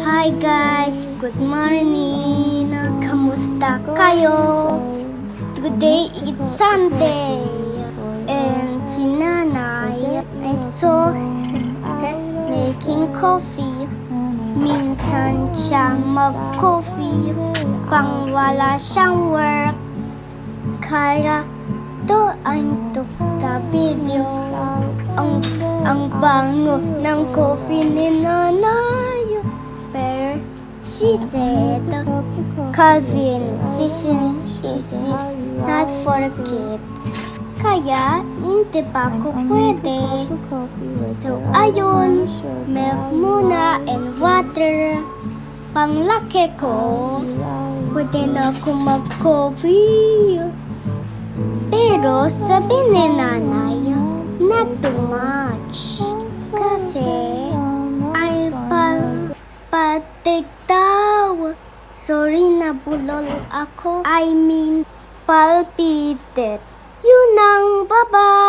Hi guys, good morning. Kamusta kayo? Today it's Sunday and si Nanay I saw her making coffee. Minsan siya mag-coffee pang wala siyang work. Kaya I'm took the video. Ang bango ng coffee ni Nanay. Pero she said, Calvin, this is not for kids. Kaya hindi pa ako pwede. So ayun, milk muna and water. Panglaki ko, pwede na ako mag-coffee. Pero sabi ni Nanay, not too much. Kasi ay patik daw. Sorry na bulol ako. I mean palpitate. Yun ang baba.